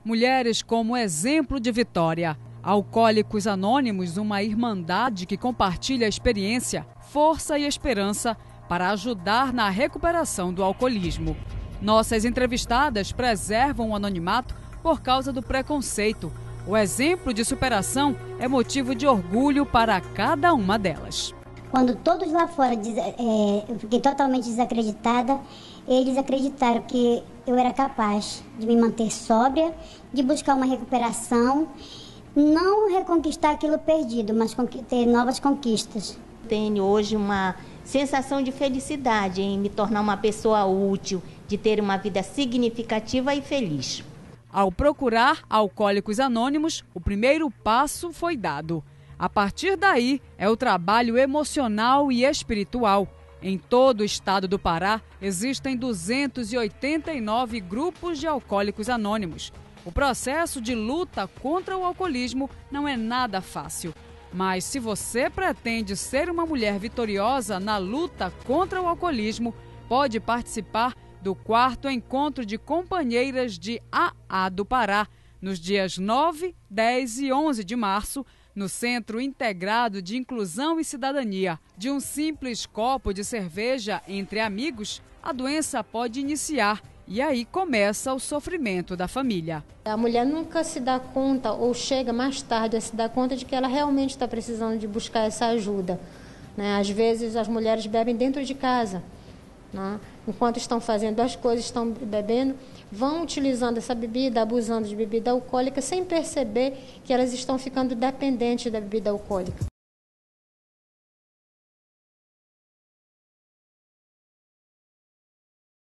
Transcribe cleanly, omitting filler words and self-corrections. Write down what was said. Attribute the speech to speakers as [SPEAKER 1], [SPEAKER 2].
[SPEAKER 1] mulheres como exemplo de vitória. Alcoólicos Anônimos, uma irmandade que compartilha experiência, força e esperança para ajudar na recuperação do alcoolismo. Nossas entrevistadas preservam o anonimato por causa do preconceito. O exemplo de superação é motivo de orgulho para cada uma delas.
[SPEAKER 2] Quando todos lá fora eu fiquei totalmente desacreditada, eles acreditaram que eu era capaz de me manter sóbria, de buscar uma recuperação, não reconquistar aquilo perdido, mas ter novas conquistas.
[SPEAKER 3] Tenho hoje uma sensação de felicidade em me tornar uma pessoa útil, de ter uma vida significativa e feliz.
[SPEAKER 1] Ao procurar Alcoólicos Anônimos, o primeiro passo foi dado. A partir daí, é o trabalho emocional e espiritual. Em todo o estado do Pará, existem 289 grupos de Alcoólicos Anônimos. O processo de luta contra o alcoolismo não é nada fácil. Mas se você pretende ser uma mulher vitoriosa na luta contra o alcoolismo, pode participar do 4º Encontro de Companheiras de AA do Pará, nos dias 9, 10 e 11 de março, no Centro Integrado de Inclusão e Cidadania. De um simples copo de cerveja entre amigos, a doença pode iniciar e aí começa o sofrimento da família.
[SPEAKER 4] A mulher nunca se dá conta ou chega mais tarde a se dar conta de que ela realmente está precisando de buscar essa ajuda, né? Às vezes as mulheres bebem dentro de casa, né? Enquanto estão fazendo as coisas, estão bebendo, vão utilizando essa bebida, abusando de bebida alcoólica, sem perceber que elas estão ficando dependentes da bebida alcoólica.